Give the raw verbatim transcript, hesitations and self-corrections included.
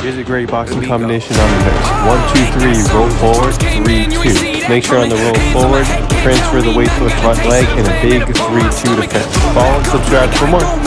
Here's a great boxing combination on the mix. One, two, three, roll forward, three, two. Make sure on the roll forward, transfer the weight to the front leg, and a big three, two to finish. Follow and subscribe for more.